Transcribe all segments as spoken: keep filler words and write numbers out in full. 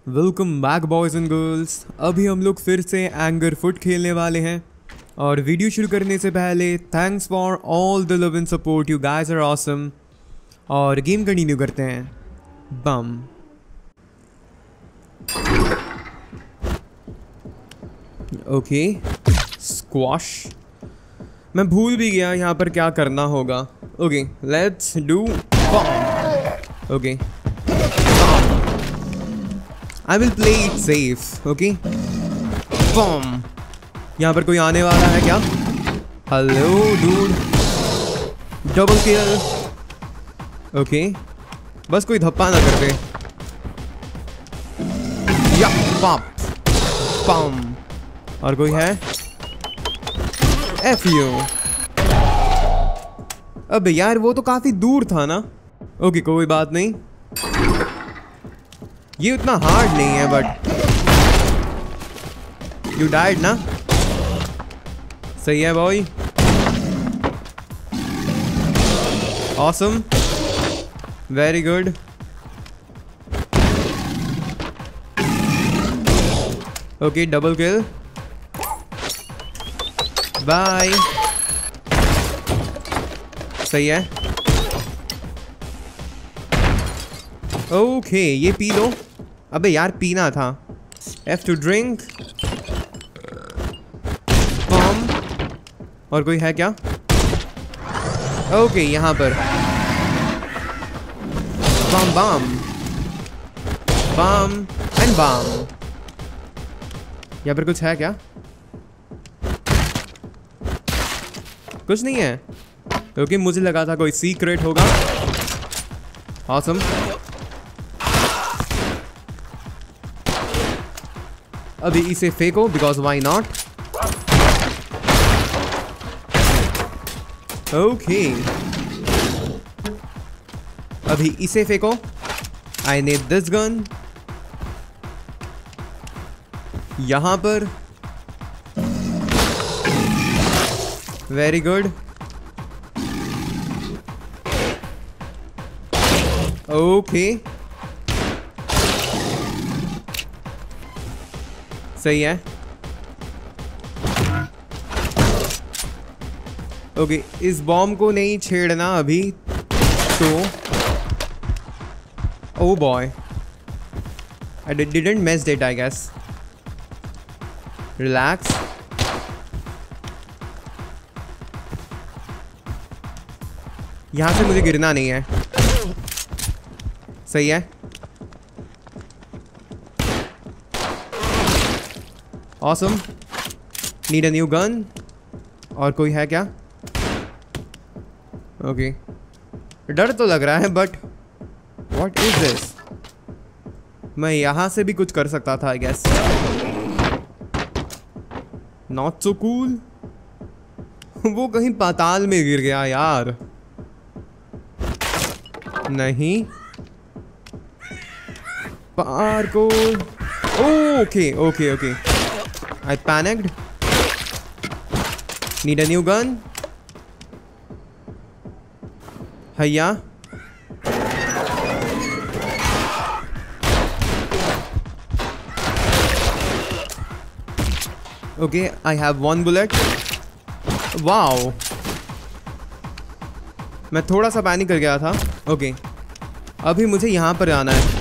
Welcome back boys and girls. अभी हम लोग फिर से एंगर फुट खेलने वाले हैं और वीडियो शुरू करने से पहले thanks for all the love and support, you guys are awesome. और गेम कंटिन्यू करते हैं। Bomb okay squash. मैं भूल भी गया यहाँ पर क्या करना होगा। Okay let's do bomb. Okay I will play it safe, okay? Boom! यहाँ पर कोई आने वाला है क्या? Hello, dude. Double kill. Okay. बस कोई धप्पा ना कर दे। या पॉप, पम। और कोई है? F you. अबे यार वो तो काफी दूर था ना। ओके okay, कोई बात नहीं। ये उतना हार्ड नहीं है बट यू डाइड ना। सही है boy. Awesome, very good. Okay double kill, bye. सही है। ओके okay, ये पी लो। अबे यार पीना था। F to drink. बम। और कोई है क्या? ओके okay, यहाँ पर बम बम बम एंड बम। यहाँ पर कुछ है क्या? कुछ नहीं है। ओके okay, मुझे लगा था कोई सीक्रेट होगा। ऑसम। अभी इसे फेंको बिकॉज वाई नॉट। ओके अभी इसे फेंको। I need this gun. यहां पर वेरी गुड। ओके सही है। ओके okay, इस बॉम्ब को नहीं छेड़ना अभी तो। Oh boy I didn't miss it I guess. Relax. यहां से मुझे गिरना नहीं है। सही है। Awesome. Need a new gun. और कोई है क्या? Okay okay. डर तो लग रहा है बट व्हाट इज दिस? मैं यहां से भी कुछ कर सकता था I guess. Not so cool. वो कहीं पाताल में गिर गया यार। नहीं पार को। Okay okay okay I panicked. Need a new gun. Hiya. Okay, I have one bullet. Wow. मैं थोड़ा सा पैनिक कर गया था। Okay okay. अभी मुझे यहाँ पर आना है।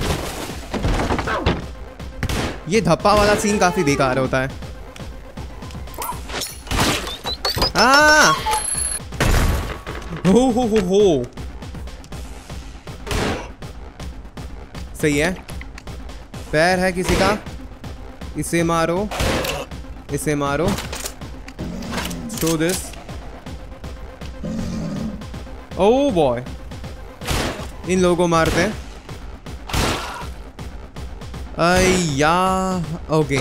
ये धप्पा वाला सीन काफी बेकार होता है। आ! हो हो हो हो सही है। पैर है किसी का। इसे मारो, इसे मारो। Show this. ओ बॉय इन लोगों को मारते हैं। अय्या ओके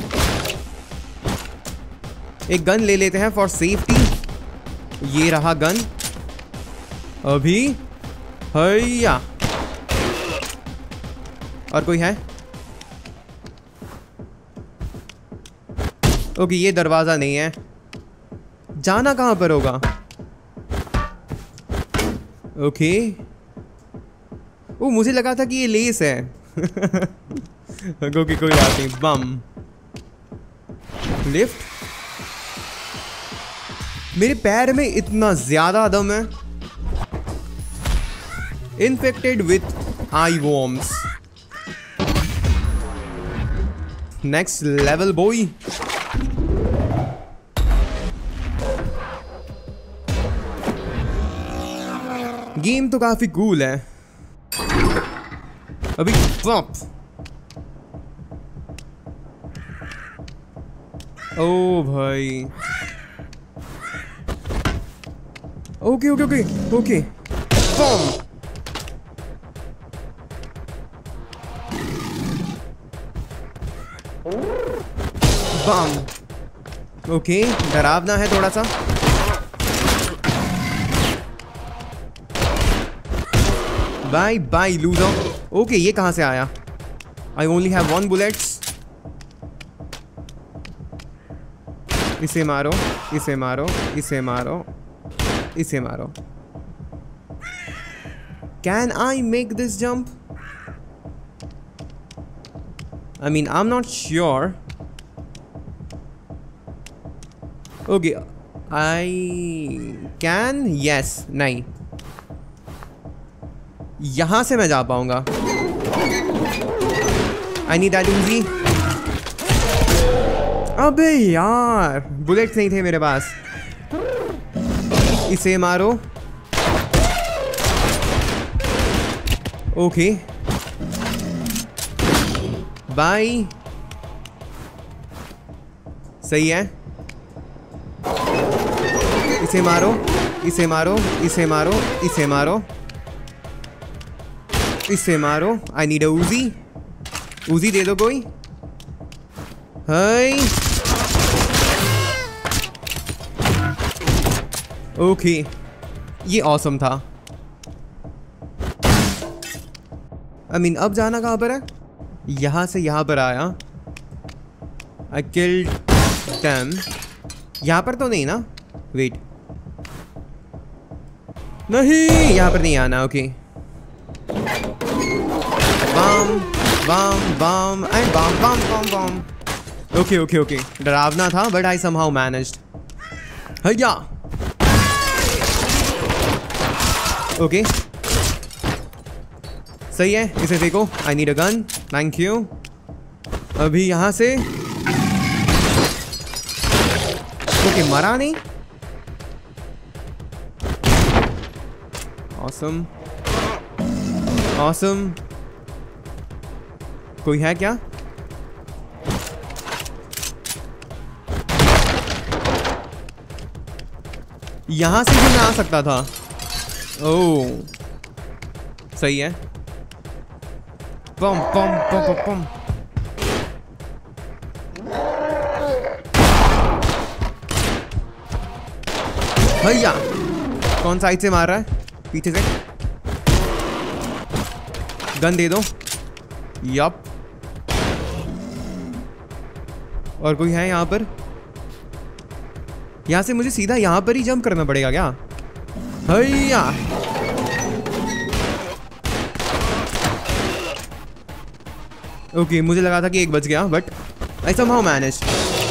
एक गन ले लेते हैं फॉर सेफ्टी। ये रहा गन। अभी हैया। और कोई है? ओके ये दरवाजा नहीं है। जाना कहां पर होगा? ओके ओ मुझे लगा था कि ये लेस है। ओके कोई बात नहीं। Bomb lift. मेरे पैर में इतना ज्यादा दम है। Infected with eye worms. Next level boy. Game तो काफी कूल है। अभी पॉप। ओ भाई okay okay okay okay bomb. Bomb. Okay डरावना है थोड़ा सा। Bye bye loser. ओके ये कहां से आया? I only have one bullets. इसे मारो, इसे मारो, इसे मारो, इसे मारो। Can I make this jump? I mean I am not sure. Okay I can. Yes नहीं, यहां से मैं जा पाऊंगा। I need that Uzi. अबे यार बुलेट्स नहीं थे मेरे पास। इसे मारो। Okay bye. सही है। इसे मारो, इसे मारो, इसे मारो, इसे मारो, इसे मारो। आई नीड अ उजी। उजी दे दो कोई। हाय ओके ये ऑसम था। आई मीन अब जाना कहां पर है? यहां से यहां पर आया। I killed them. यहां पर तो नहीं ना? वेट नहीं, यहां पर नहीं आना। Okay bomb bomb bomb and bomb bomb bomb bomb. Okay okay okay डरावना था बट आई समहाउ मैनेज्ड। हैया ओके सही है। इसे देखो। I need a gun. Thank you. अभी यहां से ओके मरा नहीं। Awesome awesome. कोई है क्या? यहां से भी मैं आ सकता था। ओह सही है। पम पम पम पम। भैया कौन साइड से मार रहा है? पीछे से। गन दे दो। यप। और कोई है यहाँ पर? यहाँ से मुझे सीधा यहाँ पर ही जंप करना पड़ेगा क्या? हैया ओके मुझे लगा था कि एक बच गया but I somehow managed.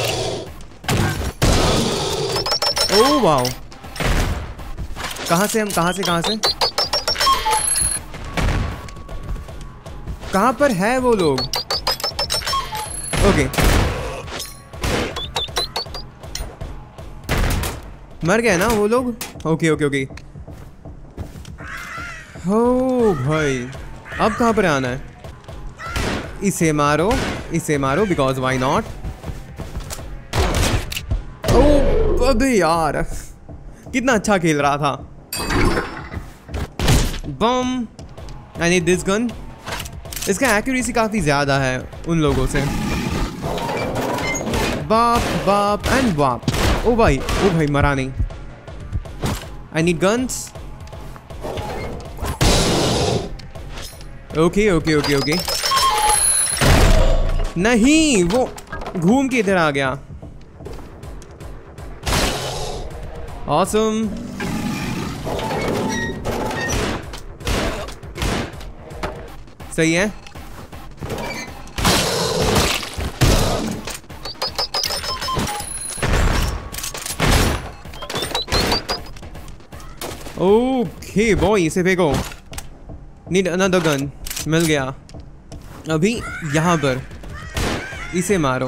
Oh wow. कहाँ से हम कहाँ से कहाँ से कहाँ पर है वो लोग? ओके मर गए ना वो लोग? Okay okay okay. हो भाई अब कहाँ पर आना है? इसे मारो, इसे मारो बिकॉज वाई नॉट। ओह अबे यार कितना अच्छा खेल रहा था। Bomb. I need this gun. इसका एक्यूरेसी काफी ज्यादा है उन लोगों से। बाप बाप एंड बाप। ओ भाई ओ भाई मरा नहीं। I need guns. Okay okay okay okay. नहीं वो घूम के इधर आ गया। ऑसम। सही है। ओके बॉय, इसे फेंको। Need another gun. मिल गया। अभी यहाँ पर इसे मारो,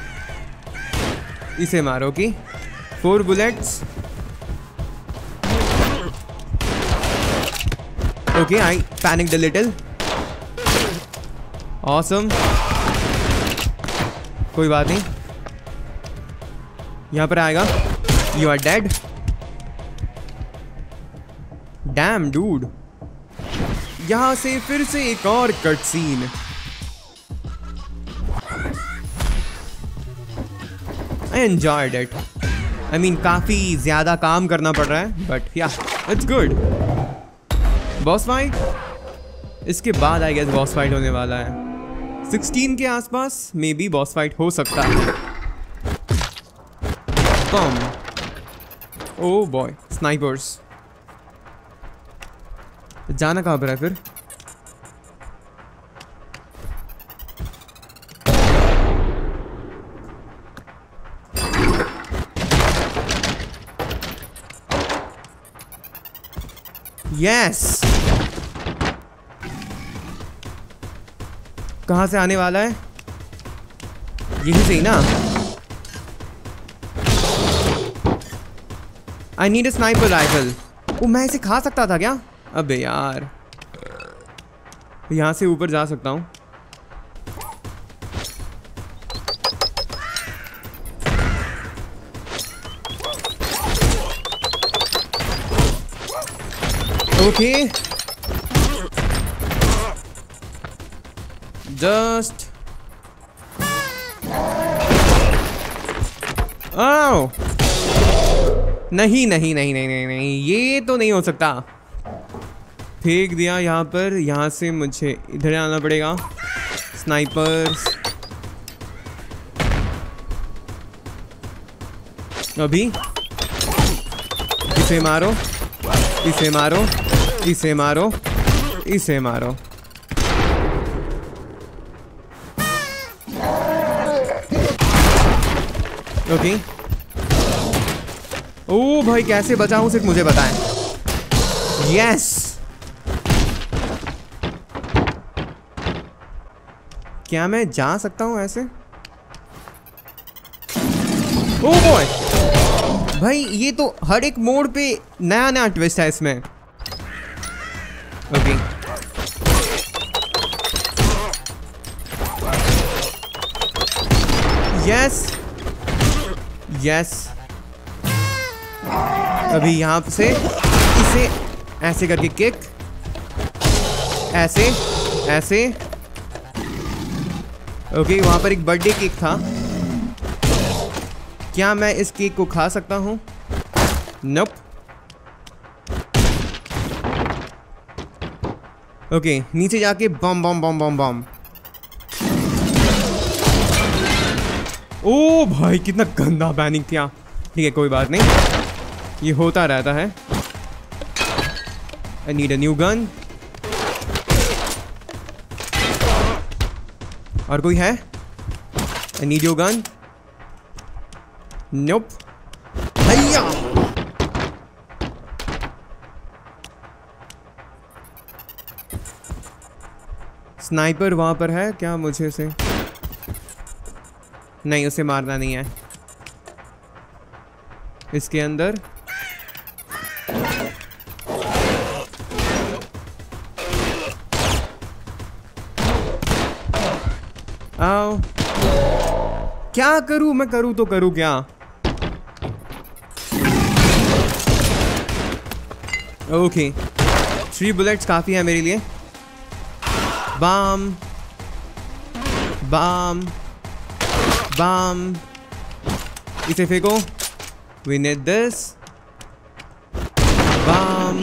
इसे मारो कि four bullets. Okay, I panicked a little. Awesome, कोई बात नहीं। यहाँ पर आएगा। You are dead. Damn dude. यहाँ से फिर से एक और cut scene. I enjoyed it. I mean काफी ज्यादा काम करना पड़ रहा है, बट या इट्स गुड। बॉस फाइट, इसके बाद आई गेस बॉस फाइट होने वाला है। सिक्सटीन के आसपास मे बी बॉस फाइट हो सकता है। कम। Oh boy, snipers. जाना कहाँ पर है फिर? यस। कहाँ से आने वाला है? यही से ही ना? I need a sniper rifle. Oh, मैं इसे खा सकता था क्या? अबे यार, यहाँ से ऊपर जा सकता हूँ। ओके, जस्ट आओ। नहीं नहीं नहीं नहीं नहीं नहीं, ये तो नहीं हो सकता। फेंक दिया यहाँ पर। यहाँ से मुझे इधर आना पड़ेगा। स्नाइपर्स। अभी इसे मारो, इसे मारो, इसे मारो, इसे मारो। ओके। ओ भाई, कैसे बचाऊं सिर्फ मुझे बताएं। यस। क्या मैं जा सकता हूं ऐसे? ओ बॉय भाई, ये तो हर एक मोड़ पे नया नया ट्विस्ट है इसमें। ओके। Yes yes. अभी यहाँ से इसे ऐसे करके किक, ऐसे ऐसे। ओके, वहाँ पर एक बर्थडे केक था। क्या मैं इस केक को खा सकता हूँ? नोप। ओके, नीचे जाके बम बम बम बम बम। ओ भाई, कितना गंदा पैनिक था। ठीक है, कोई बात नहीं, ये होता रहता है। I need a new gun. और कोई है? I need your gun. Nope. भैया स्नाइपर वहां पर है क्या? मुझे उसे नहीं, उसे मारना नहीं है। इसके अंदर आओ। क्या करूं मैं? करूं तो करूं क्या? ओके, थ्री बुलेट्स काफी है मेरे लिए। बम बम बम। इसे फेंको। We need this. Bam.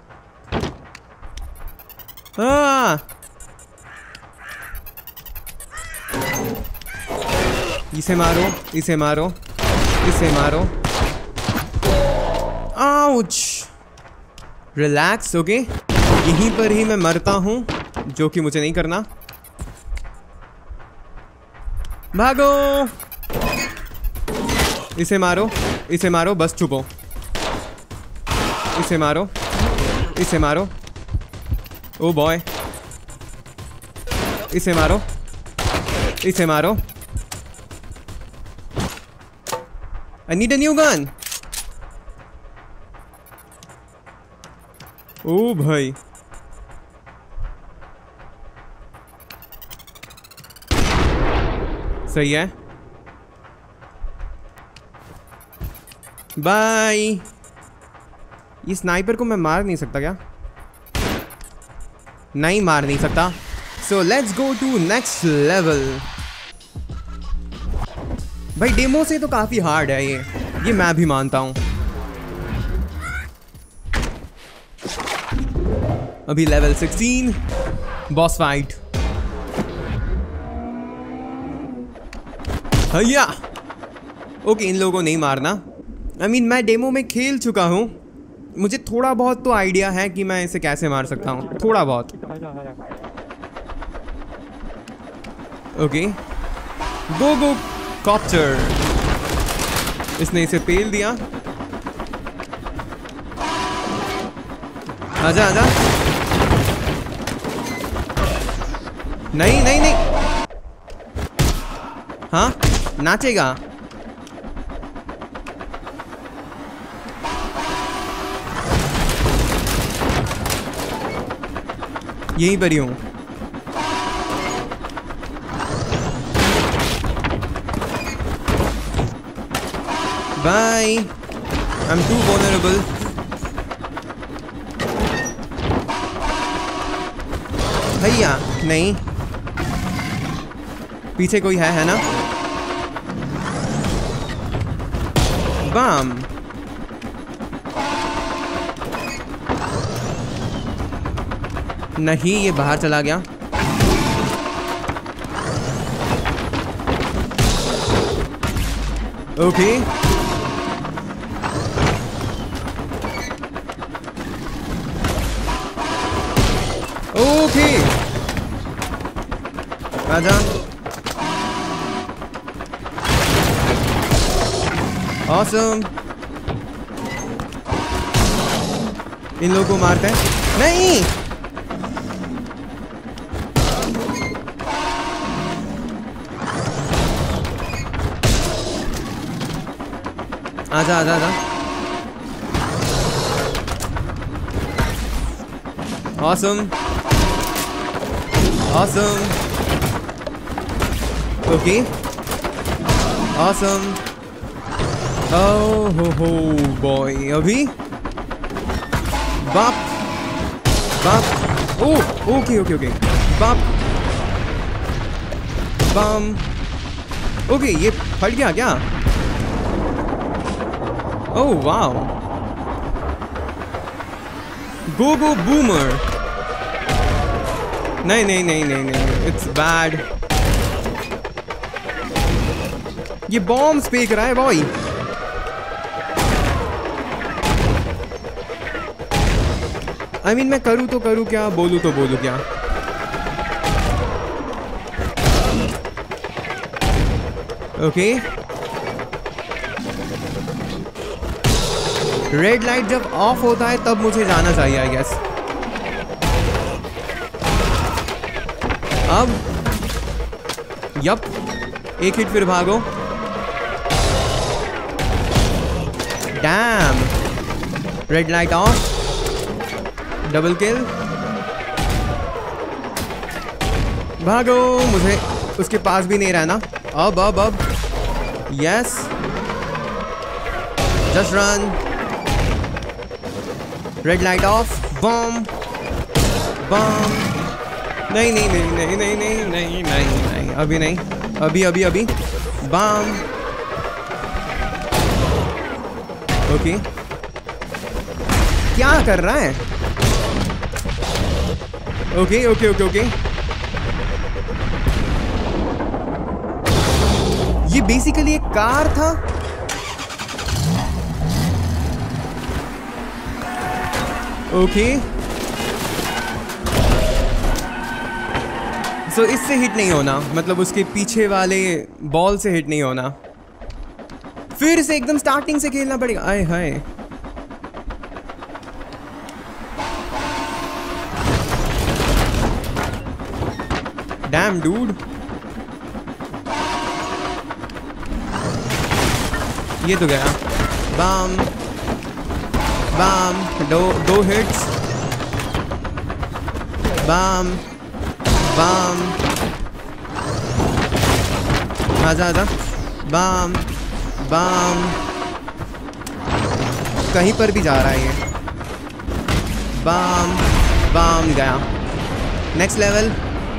Ah. इसे मारो, इसे मारो, इसे मारो। आउच। रिलैक्स। ओके, यहीं पर ही मैं मरता हूँ, जो कि मुझे नहीं करना। भागो। इसे मारो, इसे मारो, बस छुपो। इसे मारो। इसे मारो। ओ बॉय, इसे मारो, इसे मारो। I need a new gun. ओ भाई, सही है। बाय। ये स्नाइपर को मैं मार नहीं सकता क्या? नहीं मार नहीं सकता। So let's go to next level. भाई डेमो से तो काफी हार्ड है ये ये मैं भी मानता हूं। अभी लेवल सिक्सटीन बॉस फाइट। भैया ओके, इन लोगों को नहीं मारना। आई I मीन mean, मैं डेमो में खेल चुका हूं, मुझे थोड़ा बहुत तो आइडिया है कि मैं इसे कैसे मार सकता हूं, थोड़ा बहुत। Okay, go go copter. इसने इसे पेल दिया। आजा आजा। नहीं नहीं नहीं, हाँ नाचेगा। यहीं पर ही हूं। Bye, I am too vulnerable. भैया नहीं, पीछे कोई है है ना? बम। नहीं, ये बाहर चला गया। ओके, ओके, आजा। ऑसम। इन लोगों को मारते हैं। नहीं, आजा आजा आजा। Awesome awesome. Okay, awesome. Oh हो हो बॉय, अभी बाप बाप। ओ ओके ओके ओके, बाप बम। ओके, ये फट गया क्या? Oh wow, go go boomer. नहीं नहीं नहीं नहीं नहीं, इट्स बैड। ये बॉम्ब्स फेंक रहा है बॉय। आई मीन मैं करूँ तो करूँ क्या, बोलूँ तो बोलूँ क्या? ओके, रेड लाइट जब ऑफ होता है तब मुझे जाना चाहिए आई गेस। अब यप, एक हिट फिर भागो। Damn, red light off, double kill. भागो, मुझे उसके पास भी नहीं रहना। अब अब अब yes, just run. Red light off, bomb bomb. नहीं नहीं नहीं नहीं नहीं नहीं नहीं नहीं नहीं, अभी नहीं, अभी अभी अभी बम। ओके, क्या कर रहा है? ओके ओके ओके ओके, ये बेसिकली एक कार था। ओके, सो so, इससे हिट नहीं होना, मतलब उसके पीछे वाले बॉल से हिट नहीं होना। फिर से एकदम स्टार्टिंग से खेलना पड़ेगा। आए हाय, डैम डूड, ये तो गया। बम बम, दो दो हिट्स। बम बम, आजा आजा। बम बम, कहीं पर भी जा रहा है ये। बम बम, गया। Next level.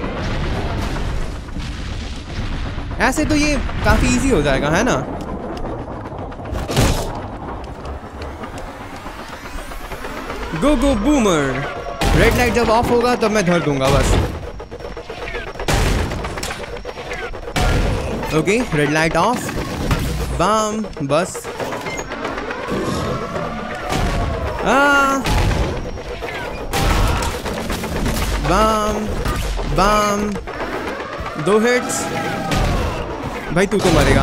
ऐसे तो ये काफी इजी हो जाएगा, है ना? Go go boomer. Red light जब ऑफ होगा तब मैं धर दूंगा बस। Okay, red light off. Bomb, बस। आ बम बम, दो हिट्स। भाई तू तो मरेगा।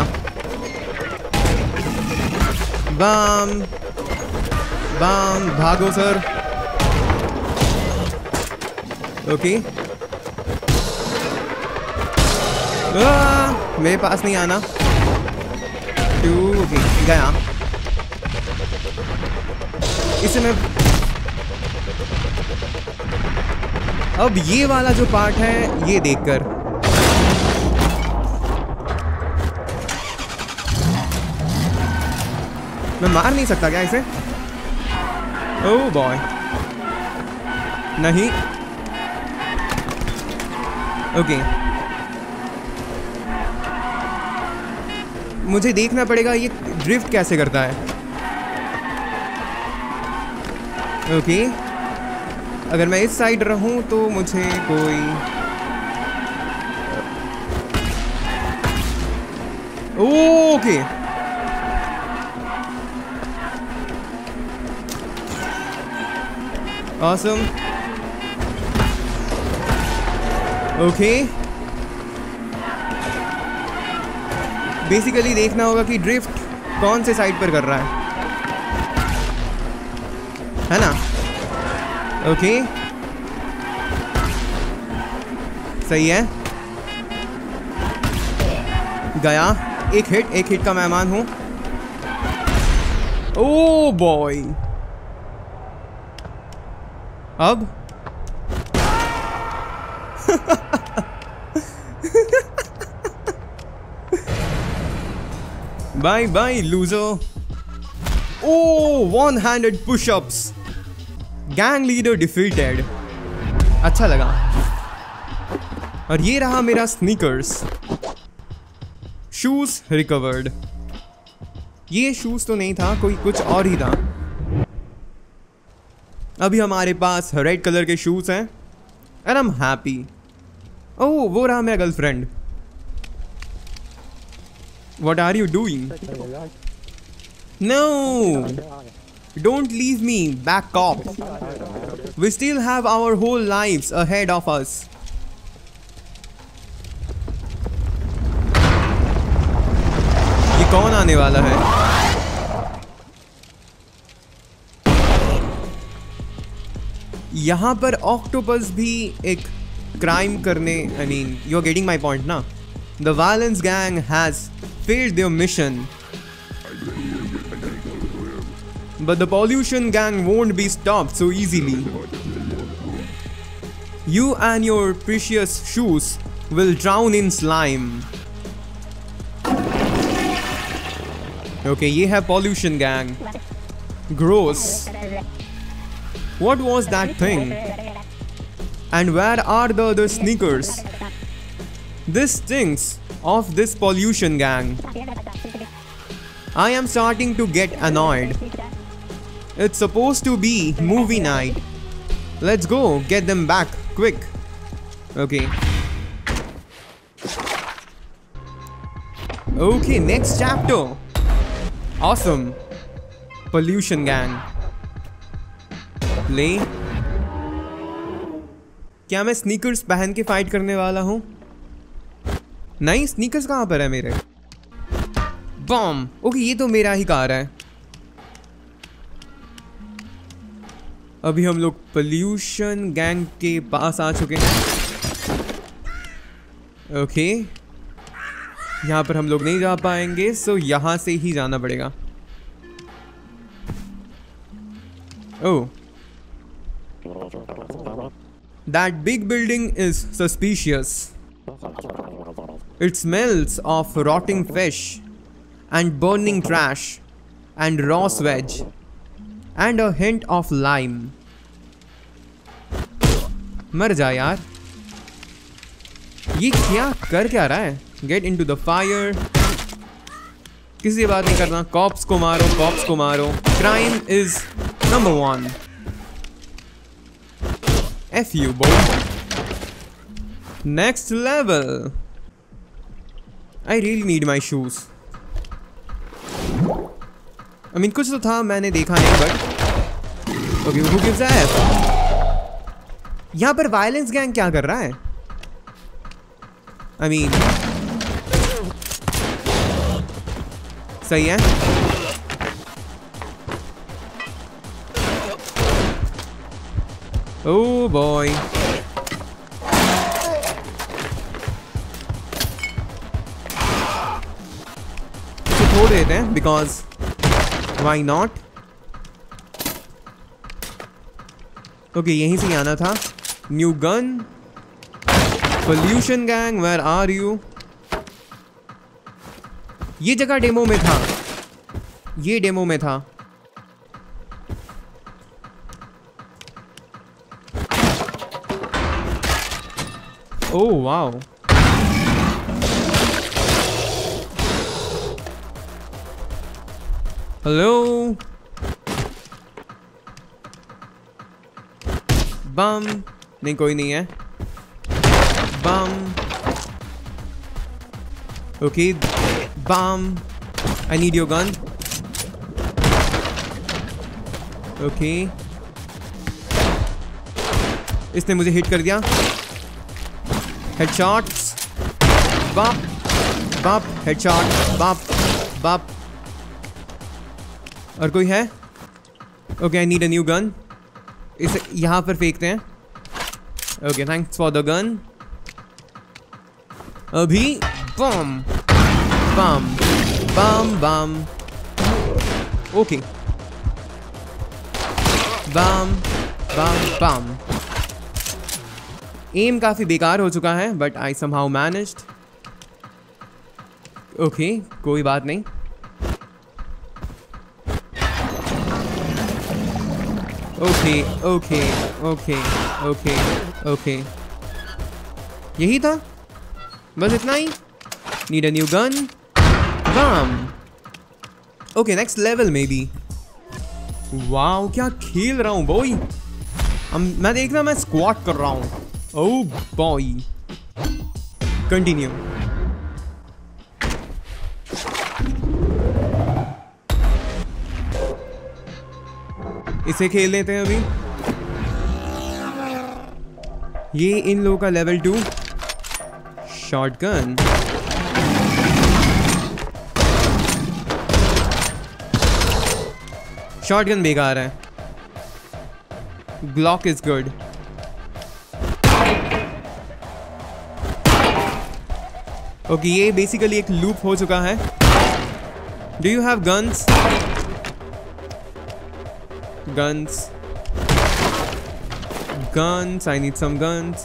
बम बम, भागो सर। ओके, आ, मेरे पास नहीं आना। टू, ओके, गया। इसे मैं अब ये वाला जो पार्ट है ये देखकर मैं मार नहीं सकता क्या इसे? ओह बॉय, नहीं। ओके, मुझे देखना पड़ेगा ये ड्रिफ्ट कैसे करता है। ओके, अगर मैं इस साइड रहूं तो मुझे कोई ओके ऑसम। ओके, बेसिकली देखना होगा कि ड्रिफ्ट कौन से साइड पर कर रहा है, है ना? ओके, सही है, गया। एक हिट, एक हिट का मेहमान हूं। ओ बॉय, अब bye bye loser. Oh, one handed pushups, gang leader defeated. अच्छा लगा। और ये रहा मेरा स्नीकर्स। Shoes recovered. ये शूज तो नहीं था, कोई कुछ और ही था। अभी हमारे पास रेड कलर के शूज हैं and I am happy. Oh, वो रहा मेरा girlfriend. What are you doing? No, don't leave me, back cop. We still have our whole lives ahead of us. ये कौन आने वाला है? यहाँ पर ऑक्टोपस भी एक क्राइम करने, I mean, you're getting my point ना? The violence gang has failed their mission. But the pollution gang won't be stopped so easily. You and your precious shoes will drown in slime. Okay, ये है pollution gang. Gross. What was that thing? And where are the other sneakers? This stinks of this pollution gang. I am starting to get annoyed. It's supposed to be movie night. Let's go get them back quick. Okay. Okay, next chapter. Awesome. Pollution gang. Play. क्या मैं sneakers पहन के fight करने वाला हूँ? नहीं, sneakers कहाँ पर है मेरे? बम। ओके, ये तो मेरा ही कार है। अभी हम लोग पोल्यूशन गैंग के पास आ चुके हैं। ओके, यहाँ पर हम लोग नहीं जा पाएंगे, सो यहाँ से ही जाना पड़ेगा। ओह, that big building is suspicious. It smells of rotting fish and burning trash and raw swage and a hint of lime. मर जा यार, ये क्या कर क्या रहा है? Get into the fire. किसी से बात नहीं करना, कॉप्स को मारो, कॉप्स को मारो। Crime is number one. F you, boy. Next level. I really need my shoes. I mean, कुछ तो था, मैंने देखा नहीं, but okay, who gives a F? यहाँ पर वायलेंस गैंग क्या कर रहा है? I mean, सही है। Oh boy. इसे छोड़ देते हैं, because why not? ओके, यहीं से आना था। New gun. Pollution gang, where are you? ये जगह डेमो में था, ये डेमो में था। Oh wow, hello. बम नहीं, कोई नहीं है। Bomb, okay, bomb. I need your gun. Okay, इसने मुझे हिट कर दिया। हेडशॉट्स, बाप बाप, हेडशॉट, बाप बाप। और कोई है? Okay, I need a new gun. इसे यहाँ पर फेंकते हैं। Okay, thanks for the gun. अभी bomb bomb bomb bomb. Okay, bomb bomb बम। एम काफी बेकार हो चुका है, but I somehow managed. Okay, कोई बात नहीं। Okay okay okay okay okay, यही था, बस इतना ही। Need a new gun. Bomb. Okay, next level में भी। वाओ, क्या खेल रहा हूँ बॉय। मैं देख रहा, मैं स्क्वाट कर रहा हूँ। Oh boy, continue. इसे खेल लेते हैं अभी। ये इन लोगों का लेवल टू शॉटगन। शॉटगन बेकार है, ग्लॉक इज गुड। ओके, ये बेसिकली एक लूप हो चुका है। Do you have guns? Guns. Guns. I need some guns.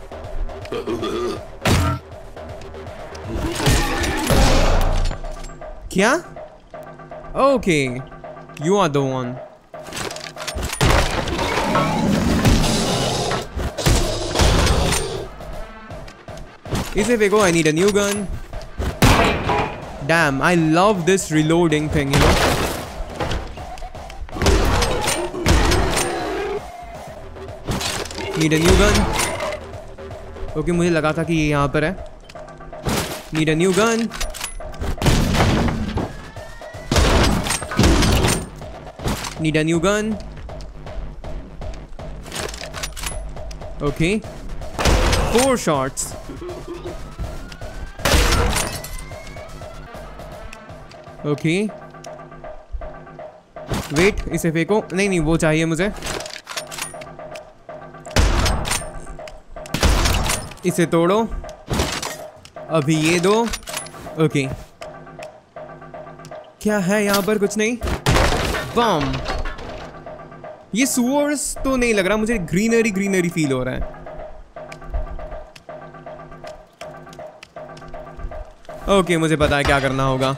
क्या? Okay. You are the one. इसे फेंको. I need a new gun. Damn, I love this reloading thing, you know. Need a new gun. Okay, मुझे लगा था कि ये यहाँ पर है। Need a new gun. Need a new gun. Okay, four shots. Okay, wait, इसे फेंको। नहीं नहीं, वो चाहिए मुझे। इसे तोड़ो। अभी ये दो। ओके, क्या है यहाँ पर? कुछ नहीं। बम। ये सुअर्स तो नहीं लग रहा मुझे, ग्रीनरी ग्रीनरी फील हो रहा है। ओके, मुझे पता है क्या करना होगा।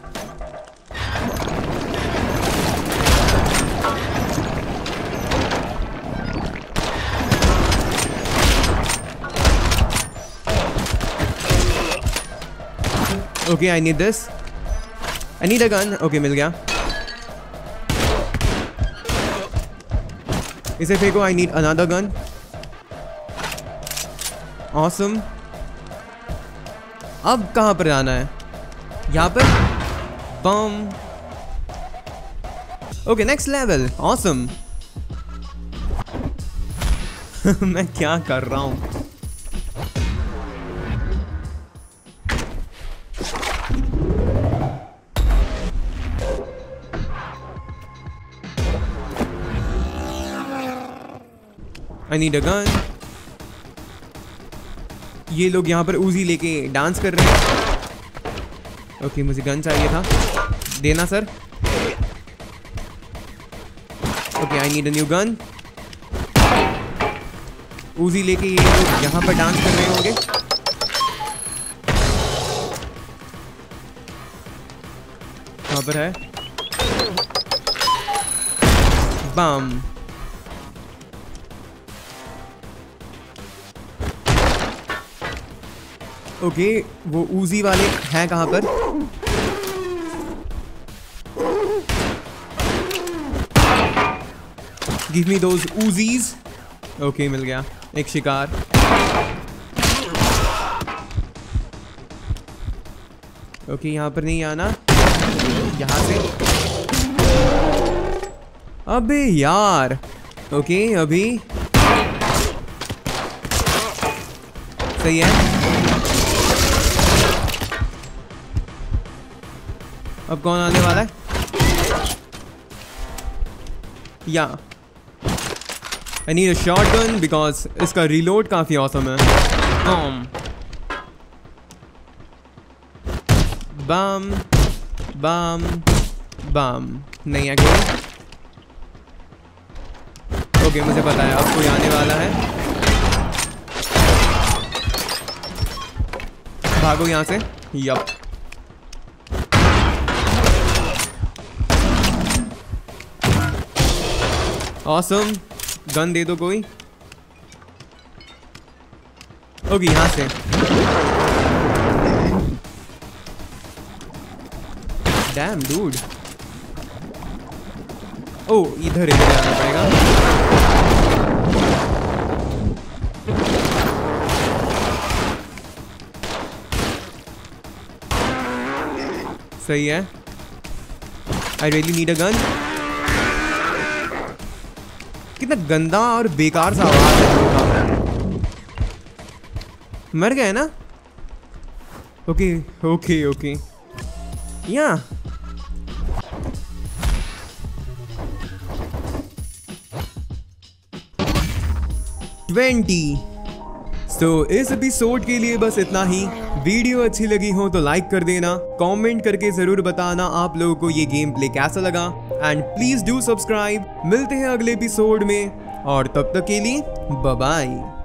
Okay, I need this, I need a gun. Okay, मिल गया। इसे फेंको। I need another gun. Awesome. अब कहाँ पर जाना है? यहाँ पर। Bomb. Okay, next level. Awesome. मैं क्या कर रहा हूँ? I need a gun. ये लोग यहाँ पर उजी लेके डांस कर रहे हैं। ओके, okay, मुझे गन चाहिए था। देना sir. Okay, I need a new gun. Uzi लेके ये लोग यहाँ पर डांस कर रहे होंगे। कहाँ पर है? बम। ओके, वो उजी वाले हैं कहाँ पर? Give me those Uzis. Okay, मिल गया एक शिकार। ओके, यहाँ पर नहीं आना, यहाँ से। अबे यार। ओके, अभी सही है। अब कौन आने वाला है? या I need a shotgun because इसका रीलोड काफी ऑसम है। Bomb bomb bomb bomb. नहीं है कोई। ओके, मुझे पता है अब कोई आने वाला है। भागो यहाँ से। यप। ऑसम। गन दे दो कोई। ओके, यहाँ से। Dam dude. ओ, इधर इधर जाना पड़ेगा। सही है। I really need a gun. कितना गंदा और बेकार सा आवाज है। मर गए ना? Okay okay okay. या ट्वेंटी। सो इस एपिसोड के लिए बस इतना ही। वीडियो अच्छी लगी हो तो लाइक कर देना, कमेंट करके जरूर बताना आप लोगों को ये गेम प्ले कैसा लगा, एंड प्लीज डू सब्सक्राइब। मिलते हैं अगले एपिसोड में, और तब तक के लिए बाय बाय।